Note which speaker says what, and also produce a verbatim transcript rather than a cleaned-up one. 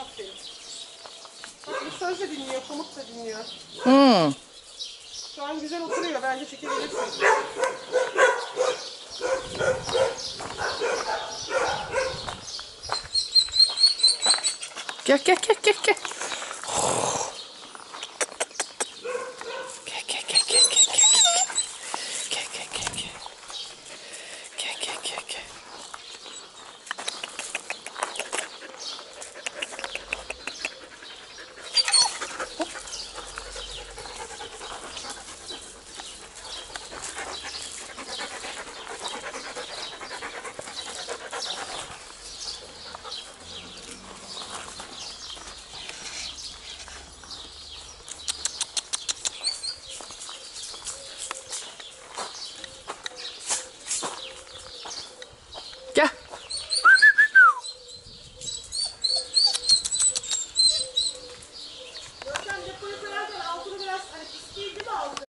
Speaker 1: Aferin. Bak bu söz de dinliyor, komut da dinliyor.
Speaker 2: Hmm.
Speaker 1: Şu an güzel oturuyor. Bence çekebilirsin.
Speaker 2: Gel gel gel gel gel.